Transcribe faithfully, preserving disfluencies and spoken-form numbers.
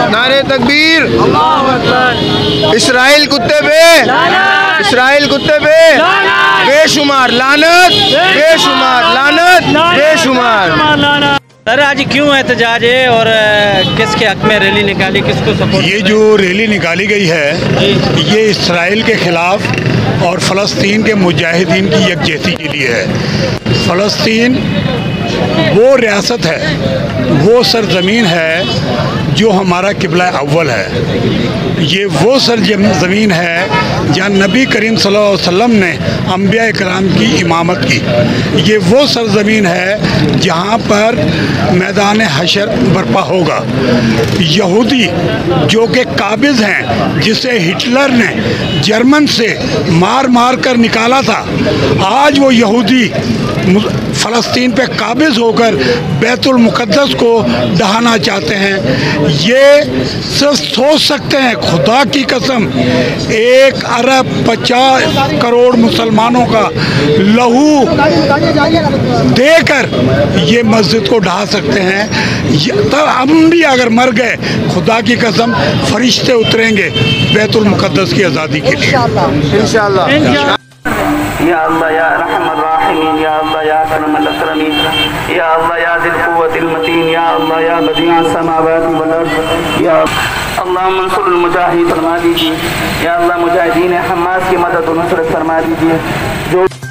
नारे तकबीर। इसराइल कुत्ते पे, इसराइल कुत्ते पे बेशुमार लानत, बेशुमार लानत, बेशुमार। सर आज क्यों एहतजाज है और किसके हक में रैली निकाली, किसको सपोर्ट? ये जो रैली निकाली गई है ये इसराइल के ख़िलाफ़ और फ़लस्तीन के मुजाहिदीन की यकजहती के लिए है। फ़लस्तीन वो रियासत है, वो सरज़मीन है जो हमारा किबला अव्वल है। ये वो सरज़मीन है जहाँ नबी करीम सल्लल्लाहु अलैहि वसल्लम ने अंबिया इकराम की इमामत की। ये वो सरज़मीन है जहाँ पर मैदान हशर बर्पा होगा। यहूदी जो कि काबिज़ हैं, जिसे हिटलर ने जर्मन से मार मार कर निकाला था, आज वो यहूदी फ़लस्तीन पे काबिज़ होकर बैतुल मुक़द्दस को ढहाना चाहते हैं। ये सिर्फ सोच सकते हैं, खुदा की कसम, एक अरब पचास करोड़ मुसलमानों का लहू देकर ये मस्जिद को ढहा सकते हैं। तब हम भी अगर मर गए, खुदा की कसम, फरिश्ते उतरेंगे बैतुल मुक़द्दस की आज़ादी के लिए इंशाअल्लाह। या अल्लाह या रहमान राहिमीन, या अल्लाह या करमल अकरमीन, या अल्लाह या ज़िल कुव्वतिल मतीन, या अल्लाह या बदिया समावाति वल अर्द, या अल्लाह मंसूरुल मुजाहिदीन फरमा दीजिए। या अल्लाह मुजाहिदीन हमास की मदद और नुसरत फरमा दीजिए। जो